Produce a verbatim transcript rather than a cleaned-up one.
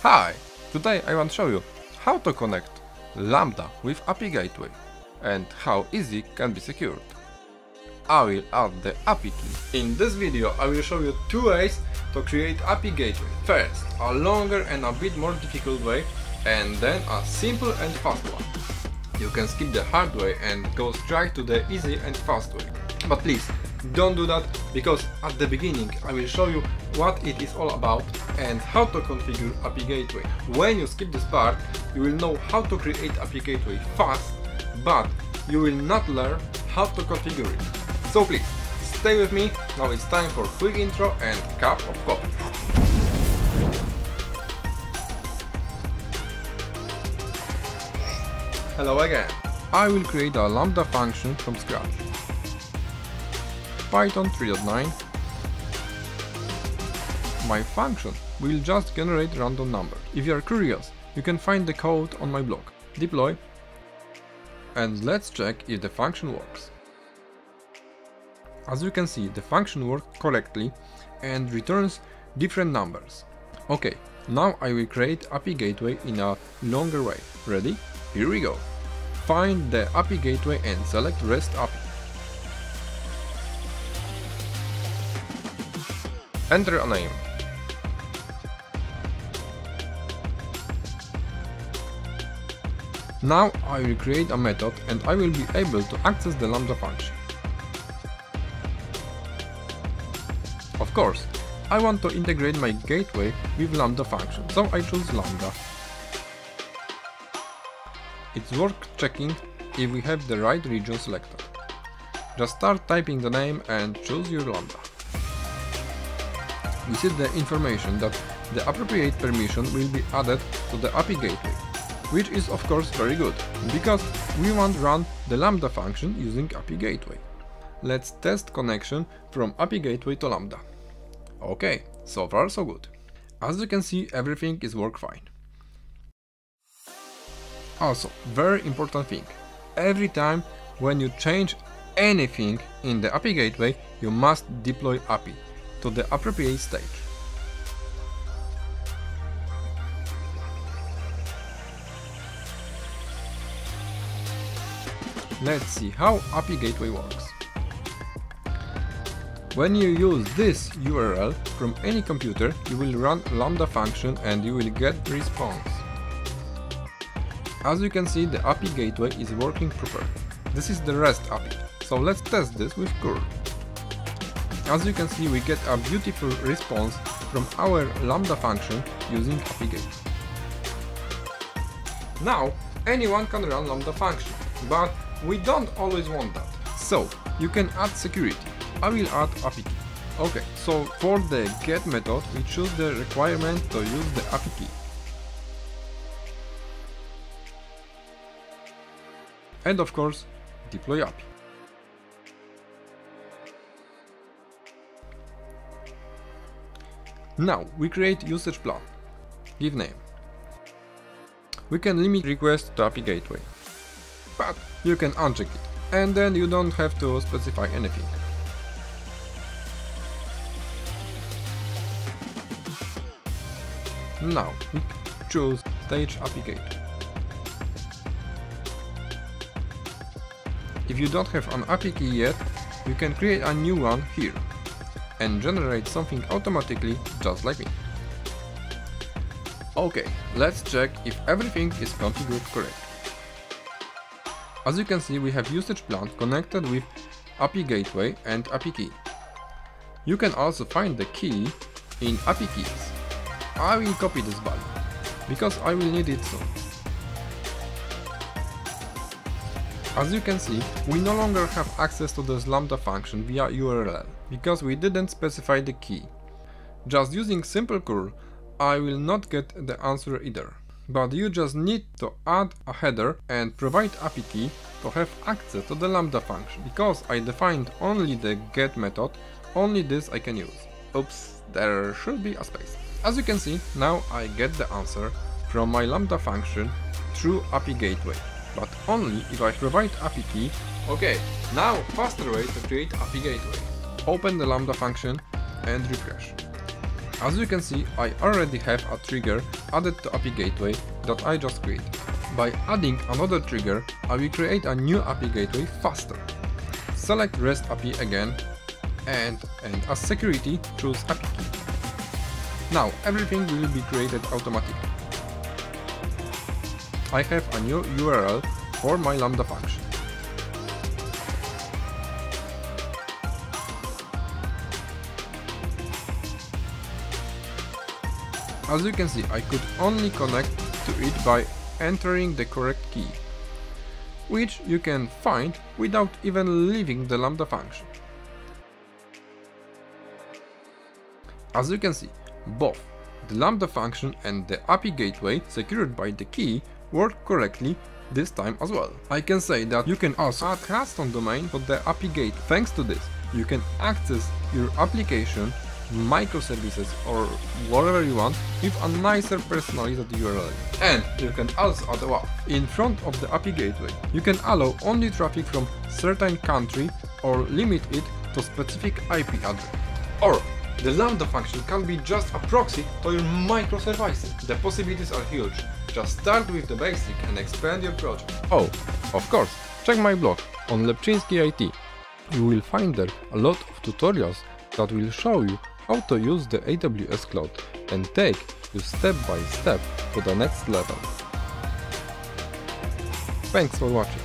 Hi! Today I want to show you how to connect Lambda with A P I gateway and how easy can be secured. I will add the A P I key. In this video I will show you two ways to create A P I gateway. First, a longer and a bit more difficult way, and then a simple and fast one. You can skip the hard way and go straight to the easy and fast way. But please, don't do that, because at the beginning I will show you what it is all about and how to configure A P I gateway. When you skip this part, you will know how to create A P I gateway fast, but you will not learn how to configure it. So please, stay with me. Now it's time for quick intro and cup of coffee. Hello again. I will create a Lambda function from scratch. Python three point nine. My function will just generate random number. If you are curious, you can find the code on my blog. Deploy. And let's check if the function works. As you can see, the function worked correctly and returns different numbers. Okay, now I will create A P I gateway in a longer way. Ready? Here we go. Find the A P I gateway and select REST A P I. Enter a name. Now I will create a method and I will be able to access the Lambda function. Of course, I want to integrate my gateway with Lambda function, so I choose Lambda. It's worth checking if we have the right region selected. Just start typing the name and choose your Lambda. We see the information that the appropriate permission will be added to the A P I gateway, which is of course very good, because we want to run the Lambda function using A P I gateway. Let's test connection from A P I gateway to Lambda. Okay, so far so good. As you can see, everything is work fine. Also, very important thing, every time when you change anything in the A P I gateway, you must deploy A P I to the appropriate state. Let's see how A P I gateway works. When you use this U R L from any computer, you will run Lambda function and you will get response. As you can see, the A P I gateway is working properly. This is the REST A P I, so let's test this with curl. As you can see, we get a beautiful response from our Lambda function using A P I gateway. Now, anyone can run Lambda function, but we don't always want that. So, you can add security. I will add A P I key. Okay, so for the get method, we choose the requirement to use the A P I key. And of course, deploy A P I. Now we create usage plan. Give name. We can limit requests to A P I gateway, but you can uncheck it, and then you don't have to specify anything. Now we choose stage A P I gateway. If you don't have an A P I key yet, you can create a new one here and generate something automatically, just like me. Okay, let's check if everything is configured correctly. As you can see, we have usage plan connected with A P I gateway and A P I key. You can also find the key in A P I keys. I will copy this value, because I will need it soon. As you can see, we no longer have access to this Lambda function via U R L, because we didn't specify the key. Just using simple curl, I will not get the answer either. But you just need to add a header and provide A P I key to have access to the Lambda function. Because I defined only the get method, only this I can use. Oops, there should be a space. As you can see, now I get the answer from my Lambda function through A P I gateway, but only if I provide A P I key. Okay, now faster way to create A P I gateway. Open the Lambda function and refresh. As you can see, I already have a trigger added to A P I Gateway that I just created. By adding another trigger, I will create a new A P I Gateway faster. Select REST A P I again, and, and as security, choose A P I key. Now everything will be created automatically. I have a new U R L for my Lambda function. As you can see, I could only connect to it by entering the correct key, which you can find without even leaving the Lambda function. As you can see, both the Lambda function and the A P I gateway secured by the key work correctly this time as well. I can say that you can also add custom domain for the A P I gate. Thanks to this, you can access your application, microservices or whatever you want with a nicer personalized U R L. And you can also add a W A F in front of the A P I gateway. You can allow only traffic from certain country or limit it to specific I P address. Or the Lambda function can be just a proxy to your microservices. The possibilities are huge. Just start with the basic and expand your project. Oh, of course, check my blog on lepczynski dot I T. You will find there a lot of tutorials that will show you how to use the A W S cloud and take you step by step to the next level. Thanks for watching.